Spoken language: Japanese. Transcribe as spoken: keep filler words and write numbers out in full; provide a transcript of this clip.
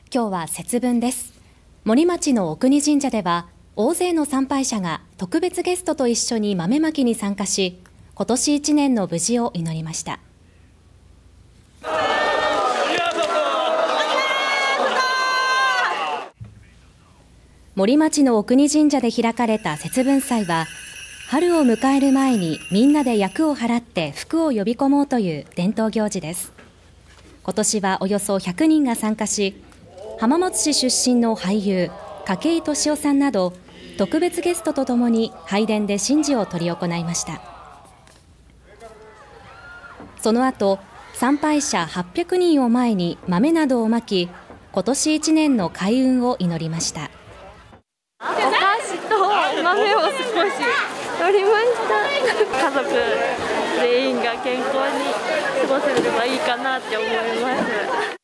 今日は節分です。森町の奥国神社では大勢の参拝者が特別ゲストと一緒に豆まきに参加し、今年一年の無事を祈りました。森町の奥国神社で開かれた節分祭は、春を迎える前にみんなで厄を払って福を呼び込もうという伝統行事です。今年はおよそひゃくにんが参加し、浜松市出身の俳優筧利夫さんなど特別ゲストとともに拝殿で神事を執り行いました。その後、参拝者はっぴゃくにんを前に豆などをまき、今年一年の開運を祈りました。 お菓子と豆を少し取りました。家族全員が健康に過ごせればいいかなって思います。